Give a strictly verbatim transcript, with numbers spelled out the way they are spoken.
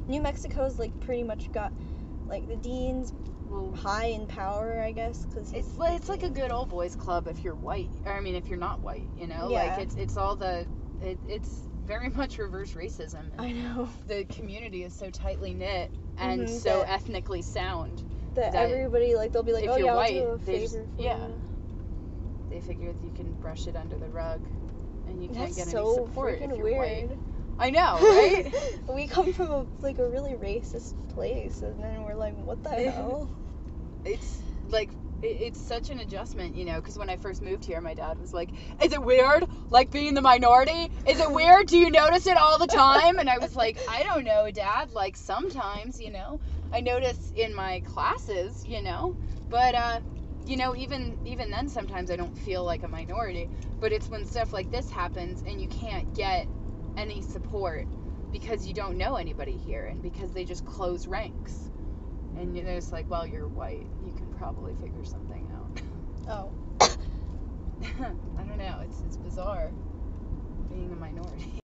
New Mexico's like pretty much got like the dean's Well, high in power, I guess, because it's like it's like a good old boys club if you're white. Or I mean, if you're not white, you know, Yeah. like it's it's all the it, it's very much reverse racism. I know The community is so tightly knit and Mhm, so that- ethnically sound. that, that everybody like they'll be like, if oh you're yeah, I'll white, do a they favor just- for yeah. you. They figure you can brush it under the rug, and you can't That's get so any support if freaking you're weird. white. I know, right? We come from a like a really racist place, and then we're like, what the hell? It's like it, it's such an adjustment, you know, because when I first moved here, my dad was like, is it weird, like being the minority? Is it weird? Do you notice it all the time? And I was like, I don't know, Dad, like sometimes, you know, I notice in my classes, you know, but uh you know, even even then sometimes I don't feel like a minority, but it's when stuff like this happens and you can't get any support because you don't know anybody here and because they just close ranks. And you're just like, well, you're white. You can probably figure something out. Oh. I don't know. It's it's bizarre being a minority.